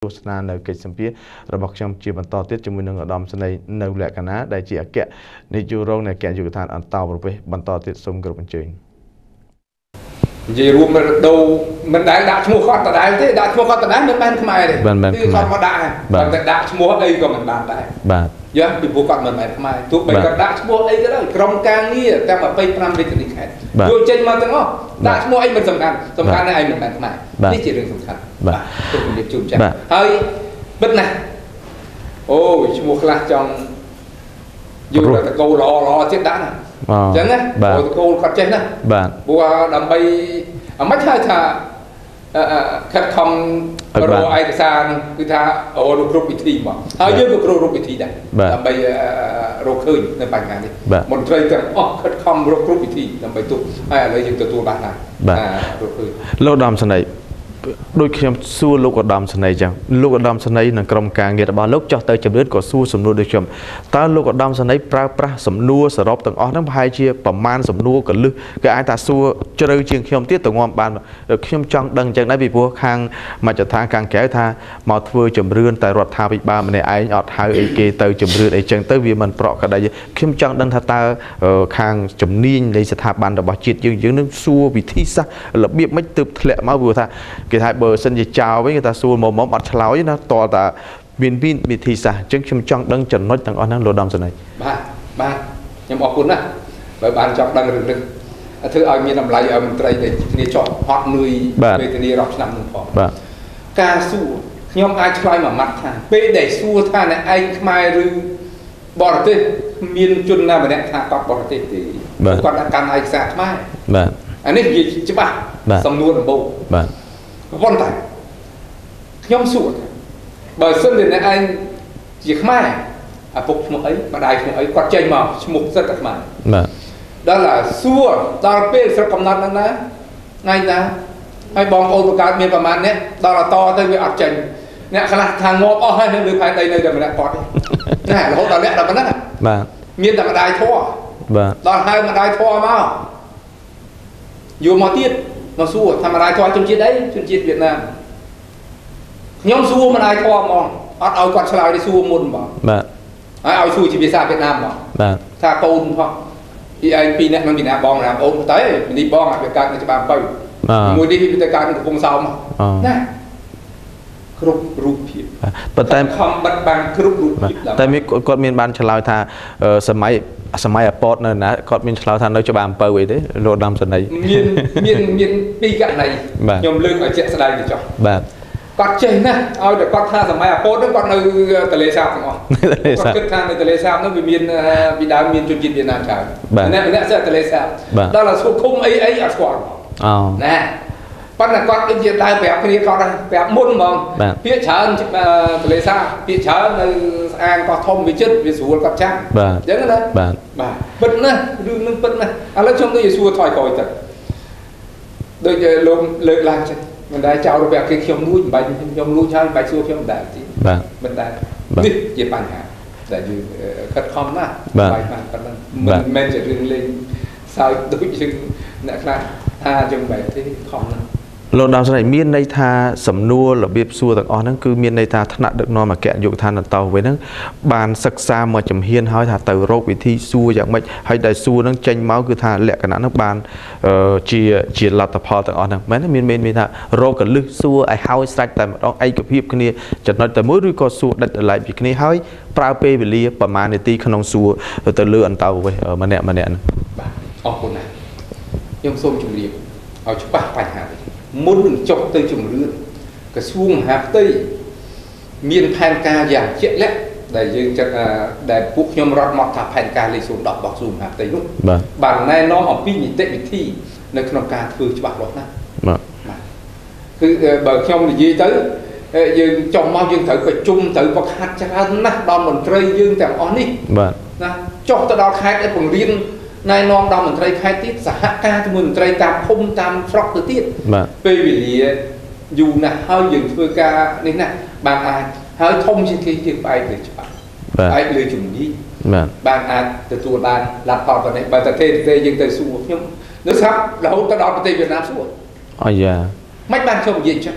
ទស្សនានៅកិច្ចសម្ភាររបស់ខ្ញុំជាបន្តទៀតជាមួយនឹងឧត្តមសេនីយ៍នៅលក្ខណៈដែលជាអគ្គនាយករងនៃអគ្គនាយកដ្ឋានអន្តរប្រវេសបន្តទៀតសូមគោរពអញ្ជើញនិយាយរួមដូរមិនដែលដាក់ឈ្មោះគាត់ដដែលទេដាក់ឈ្មោះគាត់ដដែលមិនមែនខ្មែរទេគឺគាត់មកដាក់តែដាក់ឈ្មោះអីក៏មិនបានដែរបាទយកពីពួកគាត់មិនមែនខ្មែរទោះបីគាត់ដាក់ឈ្មោះអីក៏ដោយក្រុមការងារទាំង25រាជធានីខេត្តយកចេញមកទាំងអស់ដាក់ឈ្មោះអីមិនសំខាន់តែឯងមិនមែនខ្មែរនេះជារឿងសំខាន់បាទទូជំរាបជូនចា៎ហើយបិទណាស់អូឈ្មោះខ្លះចង់យកតកោល្អទៀតដាក់ណាអញ្ចឹងណាអូតកូលគាត់ចេះណាបាទព្រោះដើម្បីមិនហៅថាខិតខំរកឯកសារគឺថាអូរគ្រប់វិធីមកហើយយើងក៏គ្រប់វិធីដែរដើម្បីរកឃើញនៅបញ្ហានេះមន្ត្រីទាំងអស់ខិតខំរកគ្រប់វិធីដើម្បីទប់ហើយឥឡូវយើងទទួលបានដែររកឃើញលោកឧត្តមសេនីយ៍ដូចខ្ញុំសួរលោកឧត្តមសេនីយ៍ចឹងលោកឧត្តមសេនីយ៍និងក្រុមការងាររបស់លោកចោះទៅជំរឿនក៏សួរសំណួរដូចខ្ញុំតើលោកឧត្តមសេនីយ៍ប្រើប្រាស់សំណួរសរុបទាំងអស់ហ្នឹងប្រហែលជាប្រមាណសំណួរកលឹះគេអាចថាសួរជ្រៅជាងខ្ញុំទៀតទៅងាប់បានខ្ញុំចង់ដឹងចឹងដែរពីព្រោះខាងមជ្ឈដ្ឋានខាងក្រៅថាមកធ្វើជំរឿនតែរដ្ឋាភិបាលម្នាក់ឯងអត់ហៅអីគេទៅជំរឿនអីចឹងទៅវាមិនប្រកក្តីខ្ញុំចង់ដឹងថាតើខាងជំនាញនៃស្ថាប័នរបស់ជាតិយើងនឹងសួរវិធីសាស្ត្ររបៀបម៉េចទើបធ្លាក់មកព្រោះថាគេថាបើសិនជាចោលវិញគេថាសួរមកអត់ឆ្លើយណាតតែមានវិធីសាស្ត្រអញ្ចឹងខ្ញុំចង់ដឹងចំណុចទាំងអស់ហ្នឹងលោកឧត្តមសេនីយ៍បាទខ្ញុំអរគុណណាស់បើបានចង់ដឹងរឿងនេះធ្វើឲ្យមានតម្លៃឲ្យមន្ត្រីដែលគ្នាចោះហត់នឿយវេទនារាប់ឆ្នាំនឹងផងបាទការសួរខ្ញុំអាចឆ្លើយមួយម៉ាត់ថាពេលដែលសួរថាអ្នកឯងខ្មែរឬបរទេសមានជនណាម្នាក់ថាគាត់បរទេសទេគាត់ដាក់កាន់ឯកសារខ្មែរបាទអានេះនិយាយច្បាស់សំណួរដំបូងបាទប៉ុន្តែខ្ញុំសួរបើសិនជាអ្នកឯងជាខ្មែរឪពុកឈ្មោះអីម្ដាយឈ្មោះអីគាត់ចេញមកឈ្មោះសិតតែខ្មែរបាទដល់ឡាសួរដល់ពេលស្រុកកំណត់ហ្នឹងណាថ្ងៃណាហើយបងប្អូនបង្កើតមានប្រមាណអ្នកដល់តទៅវាអត់ចេញអ្នកខ្លះថាងាប់អស់ហើយនៅលើផែនដីនៅតែម្នាក់គាត់ណារហូតដល់អ្នកដល់ប៉ុណ្ណឹងបាទមានតែម្ដាយធัวបាទដល់ហើយម្ដាយធัวមកយកមកទៀតមកសួរថាម្ដាយធัวជនជាតិអីជនជាតិវៀតណាមខ្ញុំសួរម្ដាយធัวហ្មងអត់ឲ្យគាត់ឆ្លើយទេសួរមុនហ្មងបាទហើយឲ្យសួរជាភាសាវៀតណាមហ្មងបាទថាកូនផងពីឯងពីរនាក់នឹងពីណាបងណាអូនទៅនេះបងអាចវាកើតនៅច្បារបើមួយនេះវាទៅកើតនៅកំពង់សោមណាគ្រប់រូបភាពប៉ុន្តែខំបិទបាំងគ្រប់រូបភាពតែគាត់មានបានឆ្លើយថាសម័យអពតនៅណាគាត់មានឆ្លើយថានៅច្បារអំពៅអីទេលោកឧត្តមសេនីយ៍មានពីរករណីខ្ញុំលើកឲ្យជាក់ស្ដែងទៅចុះបាទគាត់ចេះណាឲ្យតែគាត់ថាសម័យអពតហ្នឹងគាត់នៅទន្លេសាបទាំងអស់គាត់គិតថានៅទន្លេសាបហ្នឹងវាមានពីដើមមានជនជាតិវៀតណាមច្រើនម្នាក់ស្ទើរទន្លេសាបដល់ដល់សួរឃុំអីអត់ស្គាល់អូណាប៉ុន្តែគាត់ដូចជាដើរប្រាប់គ្នាគាត់ប្រាប់មុនហ្មងពាក្យច្រើនទន្លេសាបពាក្យច្រើននៅស្អាងកោះធំវាចិត្តវាស្រួលគាត់ចាំអញ្ចឹងណាបាទពិតណាស់រឿងនឹងពិតណាស់ឥឡូវខ្ញុំដូចជាសួរថយក្រោយទៅដូចលោកលើកឡើងចឹងមិនដែលចោលរូបគេខ្ញុំលួចមិនបាច់ខ្ញុំលួចហើយមិនបាច់សួរខ្ញុំមិនដែលទេបាទមិនដែលនេះជាបញ្ហាដែលយើងខិតខំណាស់បាយបានប៉ុណ្ណឹងមិនមែនជារឿងលេងសើចដូចយើងអ្នកខ្លះថាចឹងបែបទេខំណាស់លោកឧត្តមសេនីយ៍មានន័យថាសំណួររបៀបសួរទាំងអស់ហ្នឹងគឺមានន័យថាថ្នាក់ដឹកនាំអគ្គនាយកដ្ឋានអន្តរវិញហ្នឹងបានសិក្សាមកជំហានហើយថាទៅរកវិធីសួរយ៉ាងម៉េចហើយដែលសួរហ្នឹងចេញមកគឺថាលក្ខណៈហ្នឹងបានជាលទ្ធផលទាំងអស់ហ្នឹងមែនទេមានថារកកលឹះសួរឲ្យហើយស្រេចតែម្ដងឯកភាពគ្នាចំណុចតែមួយឬក៏សួរដាច់ដライពីគ្នាហើយប្រើពេលវេលាប្រមាណនាទីក្នុងសួរទៅលើអន្តរវិញម្នាក់ហ្នឹងបាទអរគុណណាស់ខ្ញុំសូមជម្រាបឲ្យច្បាស់បញ្ហានេះមុននឹងចុះទៅជំរឿនក្រសួងមហាផ្ទៃមានផែនការយ៉ាងជាក់លាក់ដែលយើងចាត់ដែលពួកខ្ញុំរត់មកថាផែនការលេខ010របស់ក្រសួងមហាផ្ទៃនោះបានណែនាំអំពីនីតិវិធីនៅក្នុងការធ្វើច្បាស់លាស់ណាស់បាទគឺបើខ្ញុំនិយាយទៅយើងចុះមកយើងត្រូវប្រជុំត្រូវបង្ហាត់ច្រើនណាស់ដល់មន្ត្រីយើងទាំងអស់នេះបាទណាចុះទៅដល់ខេត្តឲ្យបង្រៀនណែនាំដល់មន្ត្រីខេត្តទៀតសហការជាមួយមន្ត្រីតាមភូមិតាមស្រុកទៅទៀតពេលវេលាយូរណាស់ហើយយើងធ្វើការនេះណាបានអាចហើយធំជាងគេយើងផ្អែកលើច្បាប់ផ្អែកលើជំនាញបានអាចទទួលបានលទ្ធផលប៉ុណ្ណេះបើតែទេយើងទៅសួរខ្ញុំនៅស្រាប់រហូតទៅដល់ប្រទេសវៀតណាមសួរអាយ៉ាមិនបានខ្ញុំនិយាយចឹង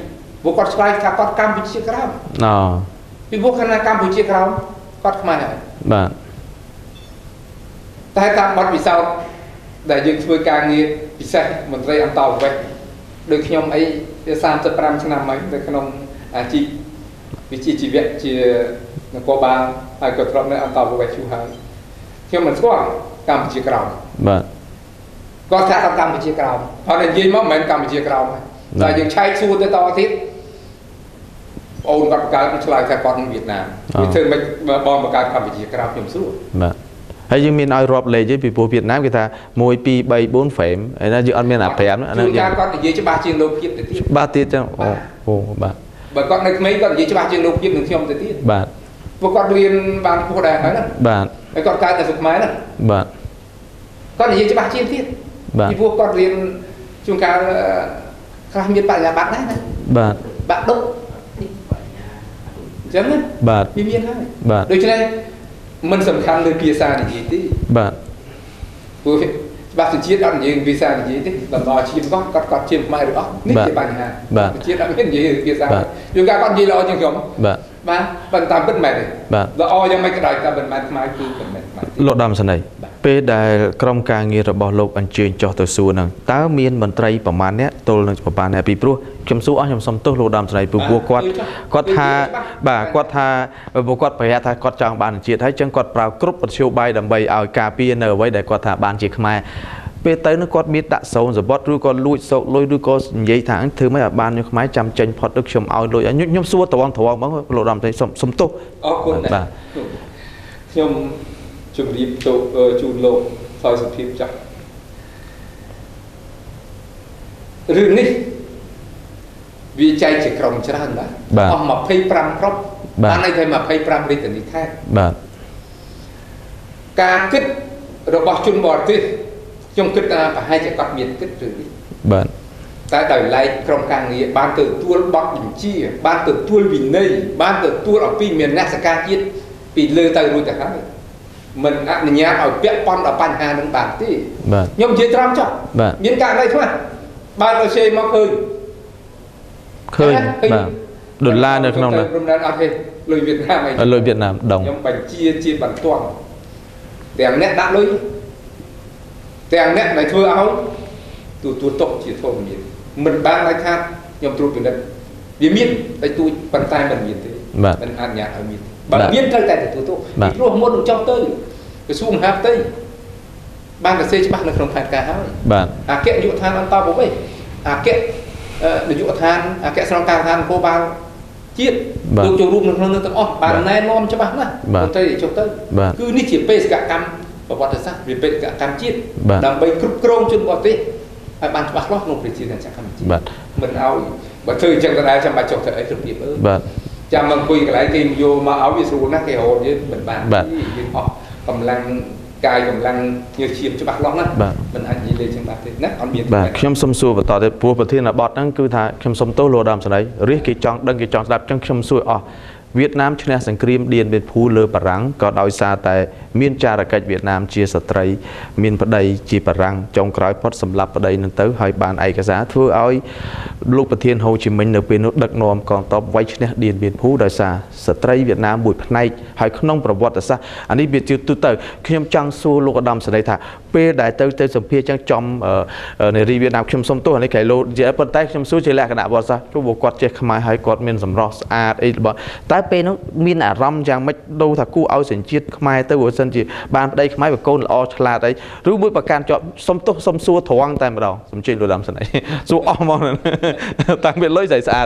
บุกกอดสไลด์ถ้ากอดกัมพูชีกราวพี่บุกขณะกัมพูชีกราวกอดมาบ้านแต่ตามบัดวิสาแต่ยังช่วยการนี้พิเศษมันได้อันต่อไปโดยขยมไอ้30 ชนะไหมในขนมอาชีพวิจิชีวิตที่นักบาลไอ้กฎระเบียบอันต่อไปชูหายขยมมันก็กัมพูชีกราวก็แท้กัมพูชีกราวเพราะในยี่มั่งเหมือนกัมพูชีกราวแต่ยังใช้สู้ในต่ออาทิตย์โอนกับการฉลาดแค่ก่อนเวียดนามวิธีมาบอมกับการกัมพูชีกราวขยมสู้ hay nhưng mình ai rọp lấy chứ vì bộ Việt Nam người ta môi pi 3-4 phèm ấy là dự ăn miền Nam phèm nữa chúng ta có gì cho 3 chương lục tiếp để tiếp 3 tiết chứ bạn bởi con này mấy con gì cho 3 chương lục tiếp đừng xem để tiếp bạn bộ con đuôi bàn cô đài nói đó bạn cái con cái là sụp máy đó bạn con gì cho 3 chương tiếp bạn thì vua con liền chúng ta không biết bạn là bạn đấy bạn bạn đâu chấm đấy bạn viên viên thôi bạn đôi cho nên mình sầm khănเลยvisa là gì tí bạn bác sĩ chiết ăn gì visa là gì tí làm lo chim có chim mai được không nít cái bàn hà bạn chiết ăn cái gì visa chúng ta con gì lo chứ không bạn bạn tạm bất mệt bạn là o cho mấy cái đại ta bên mai cứ bên mệt lộ đam sân này pe đại trong ca nghe rồi bỏ lộc anh chơi cho tôi xua nè tá miên mình traiประมาณ เนี้ย tôi là ประมาณ này ពីព្រោះខ្ញុំសួរអស់ខ្ញុំសុំទោសលោកដាមស្រីព្រោះគាត់ថាបាទគាត់ថាពួកគាត់ប្រែថាគាត់ចង់បានជាតិហើយចឹងគាត់ប្រើគ្រប់មធ្យោបាយដើម្បីឲ្យការពារនៅអ្វីដែលគាត់ថាបានជាខ្មែរពេលទៅនោះគាត់មានដាក់សូនសបត់ឬក៏លួចសោកលុយឬក៏និយាយថាធ្វើមិនឲ្យបានខ្ញុំខ្មែរចាំចេញផុតទឹកខ្ញុំឲ្យលុយខ្ញុំសួរត្រង់ហ្មងលោកដាមស្រីសុំទោសអរគុណបាទខ្ញុំជម្រាបទៅជូនលោកសោយសុភាពចាស់រឿងនេះវាចែកជាក្រុមច្រើនបាទអស់25ក្រុមបានន័យថា25រាជធានីខេត្តបាទការគិតរបស់ជនបរទេសខ្ញុំគិតថាប្រហែលជាគាត់មានគិតរឿងនេះបាទតែដោយឡែកក្រុមការងារបានទទួលបទបញ្ជាបានទទួលវិន័យបានទទួលអំពីមានអ្នកសការជាតិពីលើទៅរួចទៅហើយមិនអនុញ្ញាតឲ្យពាក់ព័ន្ធដល់បញ្ហានឹងបានទេខ្ញុំនិយាយត្រង់ចុះមានករណីខ្លះបើឲ្យសេមកឃើញបាទដុល្លារនៅក្នុងនោះព្រមដែរអត់ទេលុយវៀតណាមអីលុយវៀតណាមដងខ្ញុំបញ្ជាបន្ទាន់ទាំងអ្នកដាក់លុយទាំងអ្នកដែលធ្វើឲ្យទទួលទុកជាធម្មជាតិមិនបានឲ្យខាតខ្ញុំត្រួតពិនិត្យវាមានតែទួចប៉ុន្តែមិនមានទេមិនអនុញ្ញាតឲ្យមានបើមានត្រូវតែទទួលទុកពីព្រោះមុននឹងចុះទៅក្រសួងមហាផ្ទៃបានសរសេរច្បាស់នៅក្នុងផែនការហើយបាទអគ្គនាយកដ្ឋានអន្តរប្រវេសន៍អគ្គនាយកដ្ឋានអគ្គស្នងការដ្ឋាននគរបាលជាតិលោកចូលរួមនៅក្នុងនឹងទាំងអស់បានណែនាំច្បាស់ណាស់មន្ត្រីចុះទៅគឺនេះជាបេសកកម្មប្រវត្តិសាស្ត្រវាបេសកកម្មជាតិដើម្បីគ្រប់គ្រងជនបរទេសឲ្យបានច្បាស់លាស់ក្នុងប្រជាជនកម្ពុជាមិនឲ្យបើធ្វើអញ្ចឹងក៏ដែរចាំបាច់ចុះទៅអីគ្រប់ទៀតបាទចាំមកអង្គុយកន្លែងគេយកមកឲ្យវាស្រួលណាស់គេរហូតយើងមិនបានយើងអស់កម្លាំងកាយកម្លាំងញើសឈាមច្បាស់លាស់ណាមិនអាចនិយាយលេងចឹងបានទេណាអត់មានបាទខ្ញុំសុំសួរបន្តទៅព្រោះប្រធានបទហ្នឹងគឺថាខ្ញុំសុំទោសលោកដាមស្រីរាជគេចង់ដឹងគេចង់ស្ដាប់ចឹងខ្ញុំសួរអស់វៀតណាមឈ្នះសង្គ្រាមឌៀនវៀតភូលើបារាំងក៏ដោយសារតែមានចារកិច្ចវៀតណាមជាស្ត្រីមានប្តីជាបារាំងចុងក្រោយផុតសម្លាប់ប្តីនឹងទៅហើយបានឯកសារធ្វើឲ្យលោកប្រធានហូជីមិញនៅពេលនោះដឹកនាំកងទ័ពវាយឈ្នះឌៀនវៀតភូដោយសារស្ត្រីវៀតណាមមួយផ្នែកហើយក្នុងប្រវត្តិសាស្ត្រអានេះវាជាទូទៅខ្ញុំចង់សួរលោកឧត្តមសេនីយ៍ថាពេលដែលទៅសម្ភារចឹងចំនារីវៀតណាមខ្ញុំសុំទោសអានេះក្រៃលោនិយាយប៉ុន្តែខ្ញុំសួរជាលក្ខណៈប្រវត្តិសាស្ត្រព្រោះគាត់ចេះខ្មែរហើយគាត់មានសម្រស់ស្អាតអីរបស់តែពេលនោះមានអារម្មណ៍យ៉ាងម៉េចដូរថាគូឲ្យសញ្ជាតិខ្មែរទៅបើសិនជាបានប្តីខ្មែរបកូនល្អឆ្លាតអីឬមួយប្រកាន់ជាប់សុំទោសសុំសួរត្រង់តែម្ដងសំជិញលោកដាំស្នេហ៍សួរអស់ហ្មងតាំងពីលុយស្អាត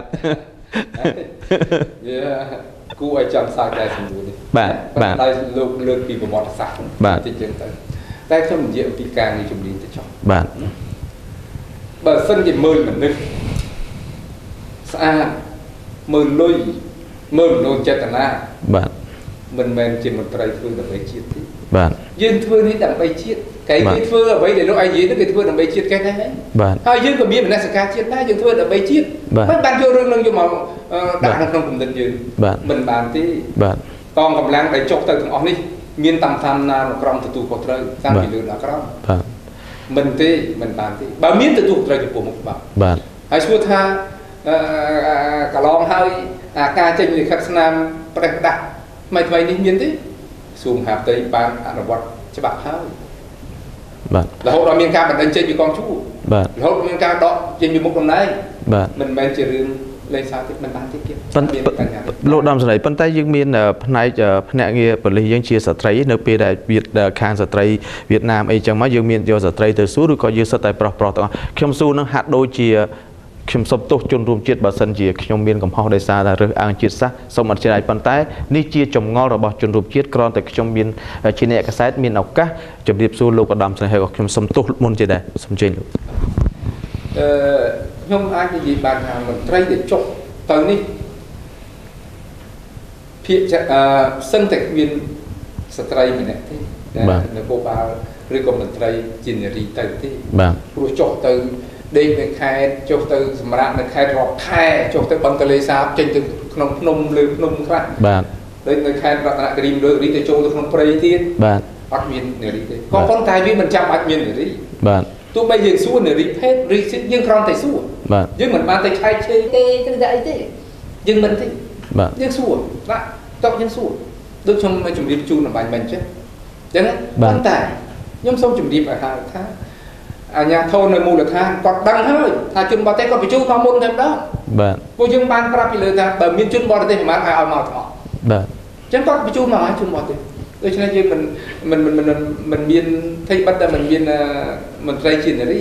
គូឲ្យចាំសាយតែសម្រួលនេះបាទតែលោកលើកពីប្រវត្តិសាស្ត្របាទតិចចឹងទៅតែខ្ញុំនិយាយអំពីការងារជំនាញទៅចុះបាទបើសិនជាមើលមនុស្សស្អាតមើលលុយមើលមនោចេតនាបាទមិនមែនជាមន្ត្រីធ្វើដើម្បីជាតិទេបាទយើងធ្វើនេះដើម្បីជាតិគេធ្វើអ្វីដែលលោកឯងនិយាយនោះគេធ្វើដើម្បីជាតិគេដែរបាទហើយយើងក៏មានមនសិការជាតិដែរយើងធ្វើដើម្បីជាតិមិនបានយករឿងនឹងយកមកដាក់នៅក្នុងគំនិតយើងមិនបានទេបាទកងកម្លាំងដែលចុះទៅទាំងអស់នេះមានតាមឋានណាក្រមទទួលខុសត្រូវតាមពីលើដល់ក្រមបាទមិនទេមិនបានទេបើមានទទួលត្រូវចំពោះមុខបាទបាទហើយឈ្មោះថា cả lon hơi ca trình thì khắc nam bạch đặt mày mày đi miên thế xuống hạp tới ban ăn vật cho bạc hơi là hậu đó miên ca mình đánh trên như con chú hậu miên ca đó trên như một con này mình men chỉ riêng lên sao thì mình bán tiết kiệm lộ đầm này phân tay dương miên này nè nghe bật lý dương chia sẻ thấy nước Việt đại Việt khang sẻ thấy Việt Nam ấy chẳng mấy dương miên do sẻ thấy từ suốt rồi có dương sẻ thấy pro đó khi su nó hạt đôi chia khi sắp tốt chôn rùm chết bà sân chia khi miên cầm hoa đại xa là rực ăn chết sắc xong mặt trên này phân tay ní chia trồng ngon rồi bỏ chôn rùm chết còn tại khi miên trên này cái site miên học cá chụp điệp su lộ đầm này hay có khi sắp tốt môn trên đây xong trên nhưng ai cái gì bàn hàng mình trai để chọc tới đi phía sân thành viên trai mình này thế nó cô bà rồi còn mình trai chín là gì tới thế rồi chọc từ đây mình khai chọc từ mà mình khai rọt khai chọc từ bằng tele sao trên từ nông lưỡi nông khác đây người khai rọt là cái rồi đi từ chỗ từ nông trai thiên bắt viên để đi còn con trai viên mình chăm bắt viên để đi tôi bây giờ xua nửa đi hết đi xin nhưng không thể xua nhưng mình mang tay khai chơi cái dạy thế nhưng mình thì nhưng xua lại tao nhưng xua được trong mấy chủng điệp chu là bài mình chứ chẳng quan tài nhưng xong chủng điệp là hai tháng nhà thôn này mua được than còn đăng hơi thà chun bao tay còn phải chu con môn thêm đó cô dương ban ra bị lừa ta bờ miên chun bao tay mà ai ao màu thọ chẳng có bị chu mà chun bao tay cho nên như mình biên thay bắt đầu mình biên mình trai chuyện này đi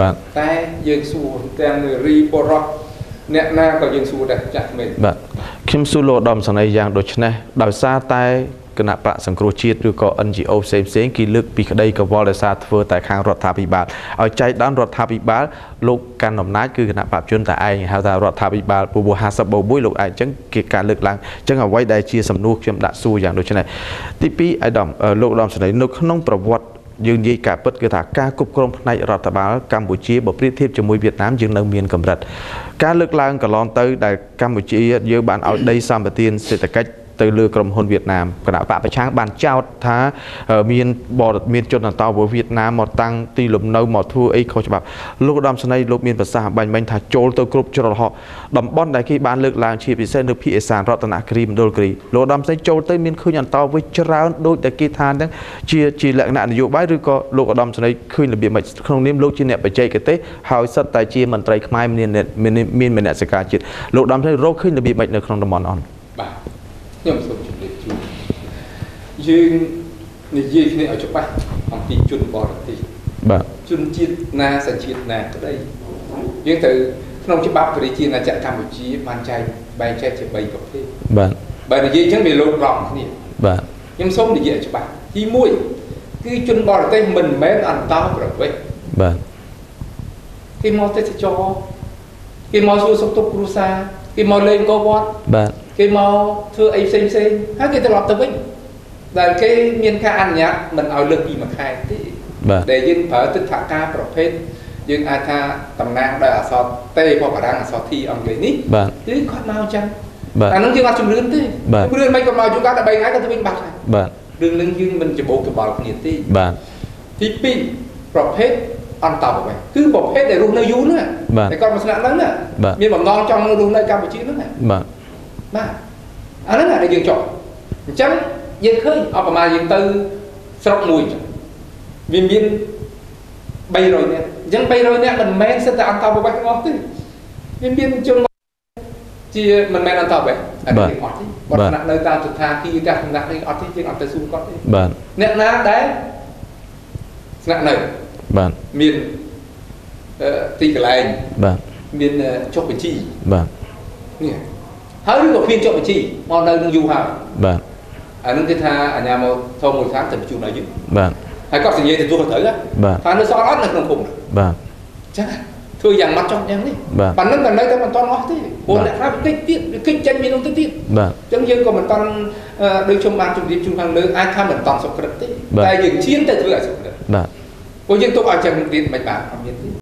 tay dương xu tem người ri porok nè na còn dương xu đẹp chặt mình kim su lộ đầm sang này dạng đôi chân này đào xa tay cái nạp bạc sang crochet rồi có NGO xem kỳ lực bị cái đây có vol xa thưa tại khang rọt tháp bị bát ở trái đón rọt tháp bị bát lúc can nằm nát cứ cái nạp bạc chuyên tại ai hao ta rọt tháp bị bát bùa hà sập bầu bụi lúc ai chẳng kịp cả lực lăng chẳng ở quay đây chia sầm nuốt chém đạn xu dạng đôi chân này tivi ai đầm lộ đầm sang này nó khôngប្រវត្តិយើងនិយាយការពិតគឺថាការគ្រប់គ្រងផ្នែករដ្ឋបាលកម្ពុជាបើប្រៀបធៀបជាមួយវៀតណាមយើងនៅមានកម្រិតការលើកឡើងកន្លងទៅដែលកម្ពុជាយើងបានឲ្យដីសម្បត្តិសេដ្ឋកិច្ចទៅលើក្រុមហ៊ុនវៀតណាមគណៈបកប្រឆាំងបានចោទថាមានជនអន្តោប្រវេសន៍វៀតណាមមកតាំងទីលំនៅមកធ្វើអីខុសច្បាប់លោកឧត្តមសេនីយ៍លោកមានប្រសាសន៍បាញ់មិញថាចូលទៅគ្រប់ជ្រុលហោតំបន់ដែលគេបានលើកឡើងជាពិសេសនៅភាគឦសានរតនគិរីមណ្ឌលគិរីលោកឧត្តមសេនីយ៍ចូលទៅមានឃើញអន្តោប្រវេសន៍ច្រើនដូចតែគេថាហ្នឹងជាលក្ខណៈនយោបាយឬក៏លោកឧត្តមសេនីយ៍ឃើញរបៀបមិនក្នុងនាមលោកជាអ្នកបច្ចេកទេសហើយសិតតែជាមន្ត្រីខ្មែរមានមនសិការជាតិលោកឧត្តមសេនីយ៍រកឃើញរបៀបមិននៅក្នុងតំបន់អនខ្ញុំសូមជម្រាបជូនយើងនិយាយគ្នាឲ្យច្បាស់អំពីជនបរទេសជនជាតិណាសញ្ជាតិណាក្តីយើងទៅក្នុងច្បាប់ប្រជាណាចក្រកម្ពុជាបានចែកបែងចែកជា3ប្រភេទបើនិយាយអញ្ចឹងវាលោកឡំគ្នាខ្ញុំសូមនិយាយឲ្យច្បាស់ទី1គឺជនបរទេសមិនមែនអន្តោប្រវេសន៍គេមកទេសចរគេមកសួរសុខទុក្ខគ្រួសារគេមកលេងកោវត្តគេមកធ្វើអីផ្សេងហើយគេត្រឡប់ទៅវិញដែលគេមានការអនុញ្ញាតមិនឲ្យលើកពីមួយខែទេដែលយើងប្រើទឹកថាការប្រភេទយើងអាចថាតំណាងដោយអក្សរតេរបស់បារាំងអក្សរ T អង់គ្លេសនេះគឺគាត់មកអញ្ចឹងអានឹងយើងអត់ជំរឿនទេជំរឿនមិនក៏មកជួនកាលតែ3ថ្ងៃក៏ទៅវិញបាត់ហើយរឿងនឹងយើងមិនច្បោកច្បល់គ្នាទេទី2ប្រភេទអន្តោប្រវេសន៍គឺប្រភេទដែលរស់នៅយូរណាតែគាត់មកស្នាក់ហ្នឹងមានបំណងចង់រស់នៅកម្ពុជាហ្នឹងបាទអាហ្នឹងដែលយើងចង់អញ្ចឹងយើងឃើញអបមាយើងទៅស្រុកមួយវាមាន300នាក់អញ្ចឹង300នាក់មិនមែនសិតតែអន្តោប្រវេសន៍ទាំងអស់ទេវាមានជនជាមិនមែនអន្តោប្រវេសន៍អានេះអត់ទេបើស្នាក់នៅតាមស្ថានភាពតាមសំណាក់នេះអត់ទេយើងអត់ទៅសួរគាត់ទេអ្នកណាដែលស្នាក់នៅមានទីកន្លែងមានចុះបញ្ជីនេះហើយឬក៏គ្មានចុះបញ្ជីមកនៅនឹងយូរហើយអានឹងគេថាអាញាមកធំមួយខាងទៅបញ្ជូនឲ្យយើងហើយគាត់សញ្ញាទទួលទៅថានៅសល់អត់នៅក្នុងគុំអញ្ចឹងធ្វើយ៉ាងម៉ត់ចុះយ៉ាងនេះប៉ុណ្ណឹងក៏នៅតែមិនទាន់អស់ទេពលអ្នកខ្លះគេទៀតគេចេញមាននោះទៅទៀតអញ្ចឹងយើងក៏មិនទាន់ដូចខ្ញុំបានជម្រាបជូនខាងលើអាចថាមិនទាន់សុខក្រិតទេតែយើងឈានទៅធ្វើឲ្យសុខក្រិតព្រោះយើងទុកឲ្យចឹងទៀតមិនបានអត់មានទេ